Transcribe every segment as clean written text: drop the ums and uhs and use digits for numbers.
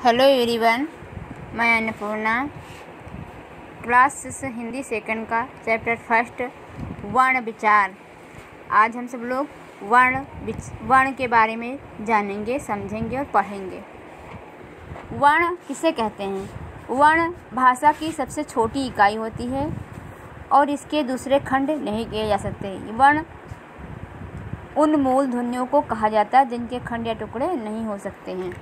Hello everyone, मैं Annapurna class 6 Hindi second का chapter first वर्ण विचार। आज हम सब लोग वर्ण के बारे में जानेंगे, समझेंगे और पढ़ेंगे। वर्ण किसे कहते हैं? वर्ण भाषा की सबसे छोटी इकाई होती है और इसके दूसरे खंड नहीं किए जा सकते। वर्ण उन मूल ध्वनियों को कहा जाता है जिनके खंड या टुकड़े नहीं हो सकते हैं।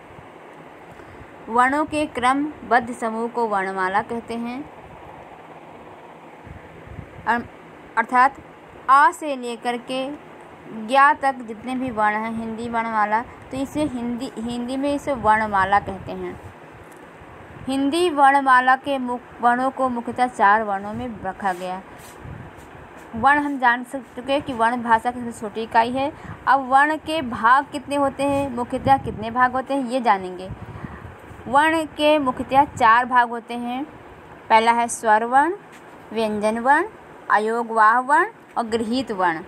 वर्णों के क्रमबद्ध समूह को वर्णमाला कहते हैं। अर्थात आ से लेकर के ज्ञा तक जितने भी वर्ण हैं हिंदी वर्णमाला, तो इसे हिंदी में इसे वर्णमाला कहते हैं। हिंदी वर्णमाला के वर्णों को मुख्यतः 4 वर्णों में रखा गया। वर्ण हम जान चुके हैं कि वर्ण भाषा की सबसे छोटी इकाई है। अब वर्ण के भाग कितने होते हैं, मुख्यतः कितने भाग होते हैं, ये जानेंगे। वर्ण के मुख्यतः 4 भाग होते हैं। पहला है स्वर वर्ण, व्यंजन वर्ण, अयोगवाह वर्ण और गृहीत वर्ण।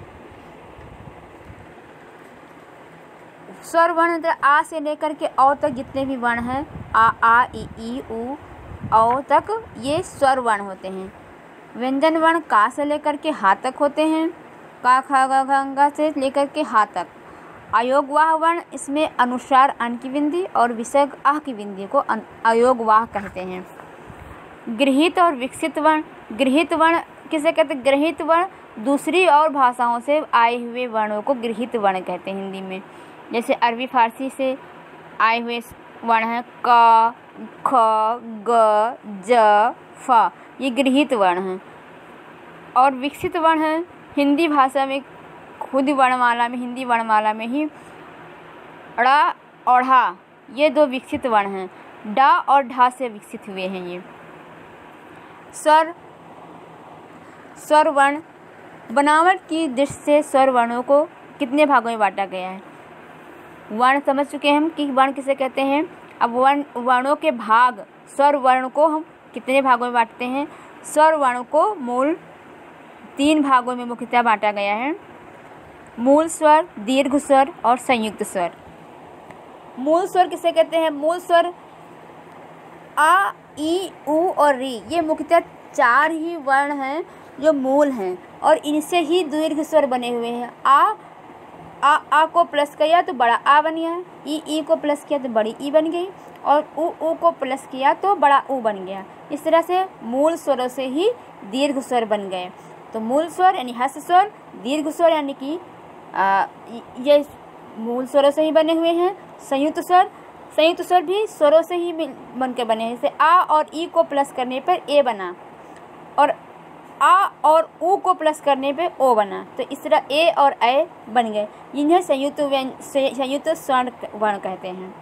स्वर वर्ण मतलब आ से लेकर के औ तक जितने भी वर्ण हैं, आ ई उ औ तक, ये स्वर वर्ण होते हैं। व्यंजन वर्ण का से लेकर के हा तक होते हैं, का खा गा घ से लेकर के हा तक। अयोगवाह वर्ण, इसमें अनुस्वार अन की बिंदी और विसर्ग आह की बिंदी को अयोगवाह कहते हैं। गृहीत और विकसित वर्ण, गृहीत वर्ण किसे कहते हैं? गृहीत वर्ण दूसरी और भाषाओं से आए हुए वर्णों को गृहीत वर्ण कहते हैं हिंदी में। जैसे अरबी फारसी से आए हुए वर्ण हैं क, ख, ग, ज, फ, ये गृहीत वर्ण हैं। और विकसित वर्ण हैं हिंदी भाषा में, खुद वर्णमाला में, हिंदी वर्णमाला में ही ड़ और ढा, ये 2 विकसित वर्ण हैं। डा और ढा से विकसित हुए हैं ये। स्वर वर्ण बनावट की दृष्टि से स्वर वर्णों को कितने भागों में बांटा गया है? वर्ण समझ चुके हैं हम कि वर्ण किसे कहते हैं। अब वर्णों के भाग, स्वर वर्ण को हम कितने भागों में बांटते हैं? स्वर वर्ण को मूल 3 भागों में मुख्यतः बांटा गया है। मूल स्वर, दीर्घ स्वर और संयुक्त स्वर। मूल स्वर किसे कहते हैं? मूल स्वर आ, ई, उ और री, ये मुख्यतः 4 ही वर्ण हैं जो मूल हैं और इनसे ही दीर्घ स्वर बने हुए हैं। आ को प्लस किया तो बड़ा आ बन गया, ई को प्लस किया तो बड़ी ई बन गई और उ को प्लस किया तो बड़ा उ बन गया। इस तरह से मूल स्वरों से ही दीर्घ स्वर बन गए। तो मूल स्वर यानी हस्त स्वर, दीर्घ स्वर यानी कि ये मूल स्वरों से ही बने हुए हैं। संयुक्त स्वर भी स्वरों से ही बन के बने हैं। जैसे आ और ई को प्लस करने पर ए बना और आ और उ को प्लस करने पे ओ बना, तो इस तरह ए और ए बन गए। इन्हें संयुक्त स्वर्ण वर्ण कहते हैं।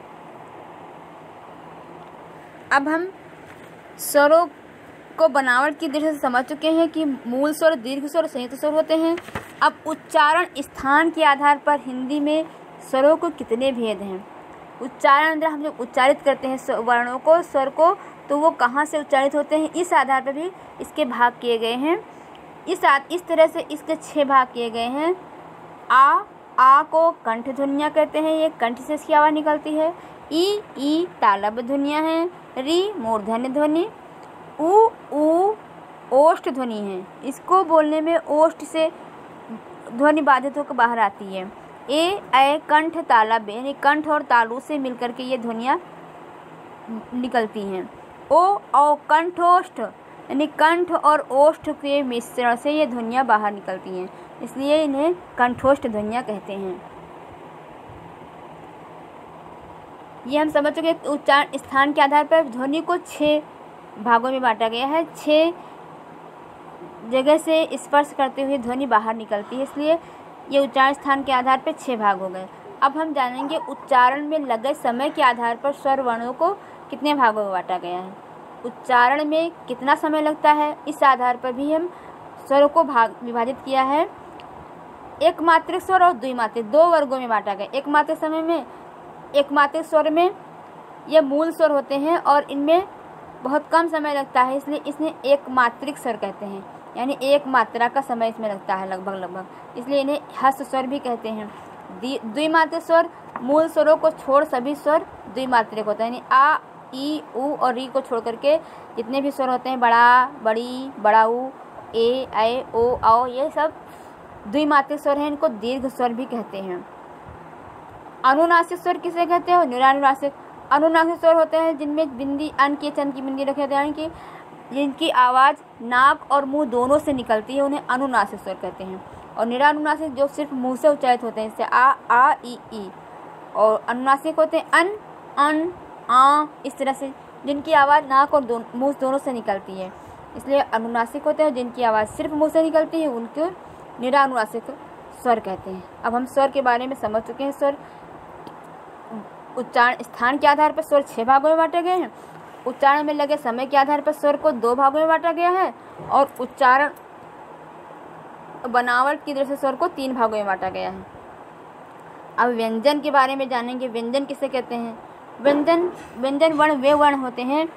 अब हम स्वरों को बनावट की दृष्टि से समझ चुके हैं कि मूल स्वर, दीर्घ स्वर, संयुक्त स्वर होते हैं। अब उच्चारण स्थान के आधार पर हिंदी में स्वरों को कितने भेद हैं? उच्चारण हम जब उच्चारित करते हैं वर्णों को, स्वर को, तो वो कहाँ से उच्चारित होते हैं, इस आधार पर भी इसके भाग किए गए हैं। इस तरह से इसके 6 भाग किए गए हैं। आ को कंठ ध्वनियाँ कहते हैं, ये कंठ से इसकी आवाज़ निकलती है। ई तालव्य ध्वनियाँ हैं। री मूर्धन्य ध्वनि। उ ओष्ठ ध्वनि है, इसको बोलने में ओष्ठ से ध्वनि बाधित होकर बाहर आती है। ए कंठ तालव्य यानी कंठ और तालु से मिलकर के ये ध्वनियाँ निकलती हैं। औ कंठोष्ठ यानी कंठ और ओष्ठ के मिश्रण से ये ध्वनियाँ बाहर निकलती हैं, इसलिए इन्हें कंठोष्ठ ध्वनियाँ कहते हैं। ये हम समझ चुके हैं। उच्चारण स्थान के आधार पर ध्वनि को 6 भागों में बांटा गया है। 6 जगह से स्पर्श करते हुए ध्वनि बाहर निकलती है, इसलिए ये उच्चारण स्थान के आधार पर 6 भाग हो गए। अब हम जानेंगे उच्चारण में लगे समय के आधार पर स्वर वर्णों को कितने भागों में बांटा गया है। उच्चारण में कितना समय लगता है, इस आधार पर भी हम स्वरों को विभाजित किया है। एक मात्रिक स्वर और द्विमात्रिक, 2 वर्गों में बांटा गया। एक मात्रिक समय में, एक मात्रिक स्वर में ये मूल स्वर होते हैं और इनमें बहुत कम समय लगता है, इसलिए इसमें एक मात्रिक स्वर कहते हैं, यानी 1 मात्रा का समय इसमें लगता है लगभग, इसलिए इन्हें हस्त स्वर भी कहते हैं। द्विमात्रिक स्वर मूल स्वरों को छोड़ सभी स्वर द्विमात्रिक होते हैं, यानी आ, ई, उ और री को छोड़ करके जितने भी स्वर होते हैं, बड़ा, बड़ी, बड़ाऊ, ए, ऐ, ओ, औ, ये सब द्विमात्रिक स्वर हैं। इनको दीर्घ स्वर भी कहते हैं। अनुनासिक स्वर किसे कहते हैं? निरानुनासिक। अनुनासिक स्वर होते हैं जिनमें बिंदी अन के चंद की बिंदी रखे जाते हैं, कि जिनकी आवाज़ नाक और मुंह दोनों से निकलती है, उन्हें अनुनासिक स्वर कहते हैं। और निरानुनासिक जो सिर्फ मुंह से उच्चारित होते हैं, जैसे आ, ई। और अनुनासिक होते हैं अन, आ, इस तरह से, जिनकी आवाज़ नाक और मुंह दोनों से निकलती है, इसलिए अनुनासिक होते हैं। जिनकी आवाज़ सिर्फ मुंह से निकलती है उनको निरानुनासिक स्वर कहते हैं। अब हम स्वर के बारे में समझ चुके हैं। स्वर उच्चारण स्थान के आधार पर स्वर 6 भागों में बांटे गए हैं। उच्चारण में लगे समय के आधार पर स्वर को 2 भागों में बांटा गया है, और उच्चारण बनावट की दृष्टि से स्वर को 3 भागों में बांटा गया है। अब व्यंजन के बारे में जानेंगे। व्यंजन किसे कहते हैं? व्यंजन वर्ण वे वर्ण होते हैं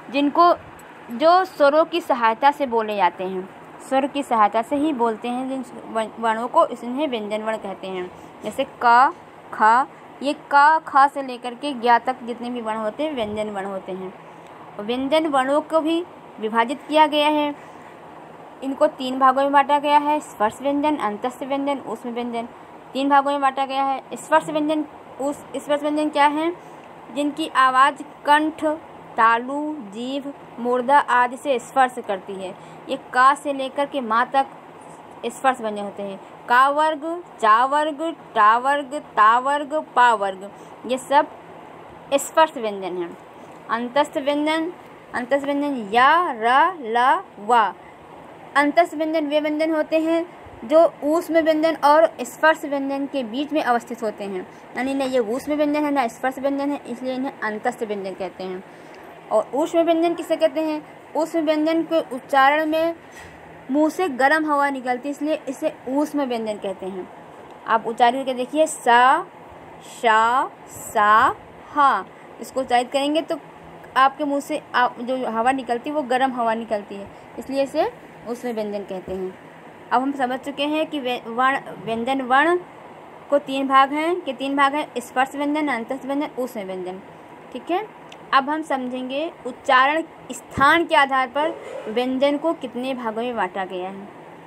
जो स्वरों की सहायता से बोले जाते हैं। स्वर की सहायता से ही बोलते हैं जिन वर्णों को, इन्हें व्यंजन वर्ण कहते हैं। जैसे क, ख, ये क, ख से लेकर के ज्ञ तक जितने भी वर्ण होते हैं व्यंजन वर्ण होते हैं। व्यंजन वर्णों को भी विभाजित किया गया है। इनको 3 भागों में बांटा गया है। स्पर्श व्यंजन, अंतस्थ व्यंजन, ऊष्म व्यंजन, 3 भागों में बांटा गया है। स्पर्श व्यंजन क्या है? जिनकी आवाज़ कंठ, तालु, जीभ, मूर्धा आदि से स्पर्श करती है। ये का से लेकर के माँ तक स्पर्श व्यंजन होते हैं। का वर्ग, चा वर्ग, टा वर्ग, ता वर्ग, पा वर्ग, ये सब स्पर्श व्यंजन हैं। अंतस्थ व्यंजन या, र, ल, व। अंतस्थ व्यंजन वे व्यंजन होते हैं जो ऊष्म व्यंजन और स्पर्श व्यंजन के बीच में अवस्थित होते हैं, यानी न ये ऊष्म व्यंजन है न स्पर्श व्यंजन है, इसलिए इन्हें अंतस्थ व्यंजन कहते हैं। और ऊष्म व्यंजन किसे कहते हैं? ऊष्म व्यंजन के उच्चारण में मुंह से गर्म हवा निकलती है, इसलिए इसे ऊष्म व्यंजन कहते हैं। आप उच्चारित करके देखिए, सा, शा, सा, हा। इसको उच्चारित करेंगे तो आपके मुंह से जो हवा निकलती है वो गर्म हवा निकलती है, इसलिए इसे ऊष्म व्यंजन कहते हैं। अब हम समझ चुके हैं कि व्यंजन वर्ण को 3 भाग हैं, स्पर्श व्यंजन, अंतस्थ व्यंजन, ऊष्म व्यंजन। ठीक है। अब हम समझेंगे उच्चारण स्थान के आधार पर व्यंजन को कितने भागों में बांटा गया है।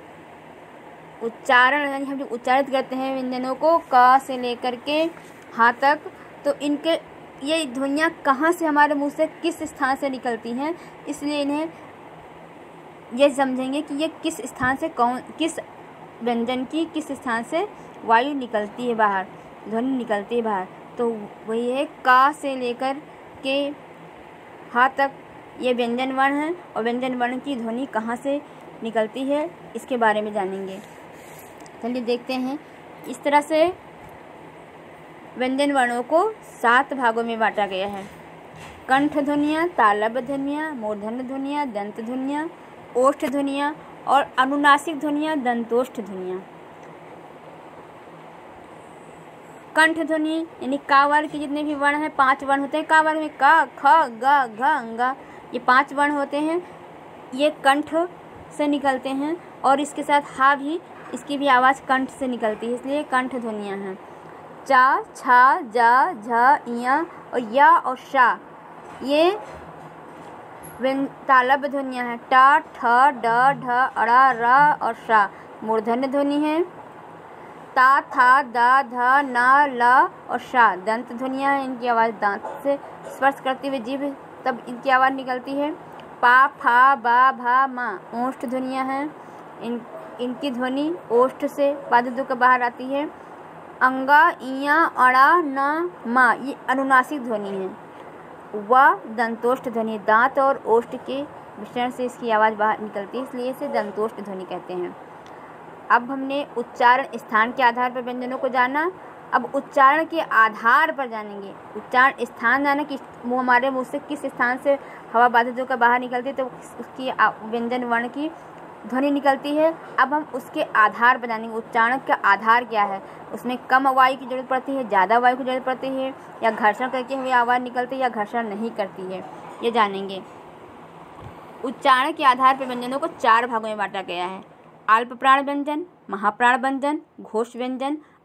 उच्चारण यानी हम जो उच्चारित करते हैं व्यंजनों को क से लेकर के हा तक, तो इनके ये ध्वनियाँ कहाँ से हमारे मुंह से किस स्थान से निकलती हैं, इसलिए इन्हें ये समझेंगे कि ये किस स्थान से किस व्यंजन की किस स्थान से वायु निकलती है बाहर, ध्वनि निकलती है बाहर। तो वही है का से लेकर के हा तक ये व्यंजन वर्ण है, और व्यंजन वर्ण की ध्वनि कहाँ से निकलती है इसके बारे में जानेंगे। चलिए देखते हैं। इस तरह से व्यंजन वर्णों को 7 भागों में बांटा गया है। कंठ ध्वनियाँ, तालव्य ध्वनियाँ, मूर्धन्य ध्वनियाँ, दंत ध्वनियाँ, ओष्ठ ध्वनियाँ और अनुनासिक ध्वनियाँ, दंतोष्ठ ध्वनियाँ। कंठ ध्वनि यानी का वर्ग के जितने भी वर्ण हैं, 5 वर्ण होते हैं। का वर्ग में का, ख, ग, घ, ङ, ये 5 वर्ण होते हैं, ये कंठ से निकलते हैं, और इसके साथ हा भी, इसकी भी आवाज़ कंठ से निकलती है, इसलिए कंठ ध्वनियाँ हैं। चा, छा, जा, झ, इया और या और शा ये तालव्य ध्वनियाँ हैं। टा, ठ, ड, ढ, अड़ा, रा और शा मूर्धन्य ध्वनि है। ता, था, दा, धा, ना, ला और शा दंत ध्वनियाँ हैं। इनकी आवाज़ दांत से स्पर्श करती हुई जीभ तब इनकी आवाज़ निकलती है। पा, फा, बा, भा, मा ओष्ठ ध्वनियाँ हैं। इनकी ध्वनि ओष्ठ से पादुदु के बाहर आती है। अंगा, इया, अड़ा, ना, मा ये अनुनासिक ध्वनि है। व दंतोष्ठ ध्वनि, दांत और ओष्ठ के मिश्रण से इसकी आवाज़ बाहर निकलती है, इसलिए इसे दंतोष्ठ ध्वनि कहते हैं। अब हमने उच्चारण स्थान के आधार पर व्यंजनों को जाना। अब उच्चारण के आधार पर जानेंगे। उच्चारण स्थान जाना कि हमारे मुँह से किस स्थान से हवा बाधित का बाहर निकलती है, तो उसकी व्यंजन वर्ण की ध्वनि निकलती है। अब हम उसके आधार पर जानेंगे उच्चारण का आधार क्या है। उसमें कम वायु की जरूरत पड़ती है, ज़्यादा वायु की जरूरत पड़ती है, या घर्षण करके हुई आवाज़ निकलती है या घर्षण नहीं करती है, ये जानेंगे। उच्चारण के आधार पर व्यंजनों को 4 भागों में बांटा गया है। अल्प प्राण व्यंजन, महाप्राण व्यंजन, घोष व्यंजन,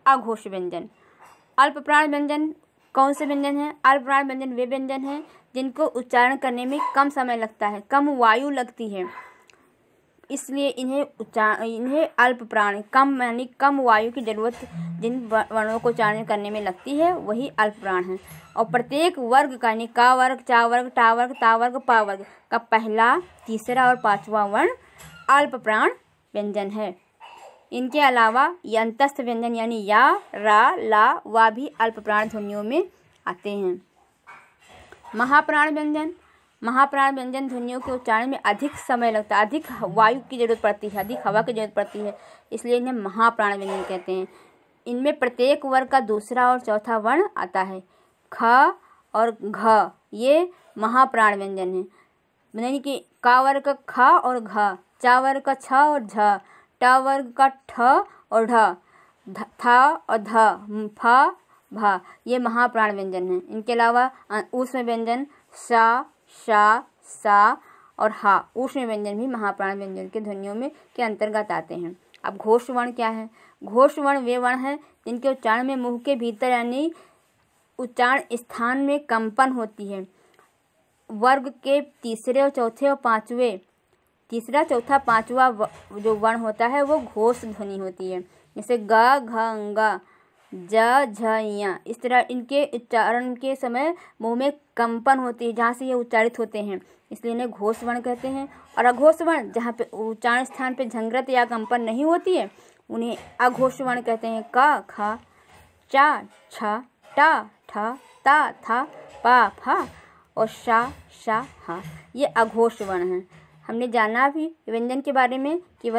अघोष व्यंजन। अल्प प्राण व्यंजन कौन से व्यंजन हैं? अल्प प्राण व्यंजन वे व्यंजन हैं जिनको उच्चारण करने में कम समय लगता है, कम वायु लगती है, इसलिए इन्हें अल्प प्राण, कम यानी कम वायु की जरूरत जिन वर्णों को उच्चारण करने में लगती है वही अल्प प्राण है। और प्रत्येक वर्ग का यानी का वर्ग, चा वर्ग, टा वर्ग, ता वर्ग, पा वर्ग का पहला, तीसरा और पांचवा वर्ण अल्प प्राण व्यंजन है। इनके अलावा ये अंतस्थ व्यंजन यानी या, रा, ला, वा भी अल्प प्राण ध्वनियों में आते हैं। महाप्राण व्यंजन, महाप्राण व्यंजन ध्वनियों के उच्चारण में अधिक समय लगता है, अधिक वायु की जरूरत पड़ती है, अधिक हवा की जरूरत पड़ती है, इसलिए इन्हें महाप्राण व्यंजन कहते हैं। इनमें प्रत्येक वर्ग का दूसरा और चौथा वर्ण आता है। ख और घ ये महाप्राण व्यंजन है, यानी कि का वर्ग का ख और घ, चा वर्ग का छ और झ, ट वर्ग का ठ और ढ, था और ध, फ, भा ये महाप्राण व्यंजन हैं। इनके अलावा ऊष्म व्यंजन सा, शा, सा और हा ऊष्म व्यंजन भी महाप्राण व्यंजन के ध्वनियों में के अंतर्गत आते हैं। अब घोष वर्ण क्या है? घोष वर्ण वे वर्ण हैं जिनके उच्चारण में मुंह के भीतर यानी उच्चारण स्थान में कंपन होती है। वर्ग के तीसरे और चौथे और पांचवे, तीसरा, चौथा, पांचवा जो वर्ण होता है वो घोष ध्वनि होती है, जैसे ग, घ, ङ, ज, झ, ञ। इस तरह इनके उच्चारण के समय मुंह में कंपन होती है जहाँ से ये उच्चारित होते हैं, इसलिए इन्हें घोष वर्ण कहते हैं। और अघोष वर्ण जहाँ पे उच्चारण स्थान पे झंझट या कंपन नहीं होती है उन्हें अघोष वर्ण कहते हैं। क, ख, चा, छ, टा, ठ, ता, था, पा, फा और शा, शा, हा ये अघोष वर्ण हैं। हमने जाना भी व्यंजन के बारे में कि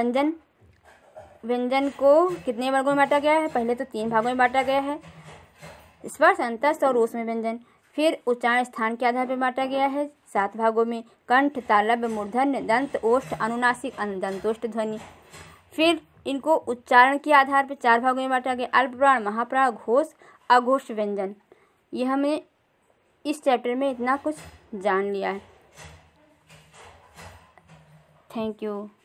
व्यंजन को कितने वर्गों में बांटा गया है। पहले तो 3 भागों में बांटा गया है, स्पर्श, अंतस्थ और ऊष्म व्यंजन। फिर उच्चारण स्थान के आधार पर बांटा गया है 7 भागों में, कंठ, तालव्य, मूर्धन्य, दंत, ओष्ठ, अनुनासिक, दंतोष्ठ ध्वनि। फिर इनको उच्चारण के आधार पर 4 भागों में बांटा गया, अल्प प्राण, महाप्राण, घोष, अघोष व्यंजन। ये हमें इस चैप्टर में इतना कुछ जान लिया है। Thank you.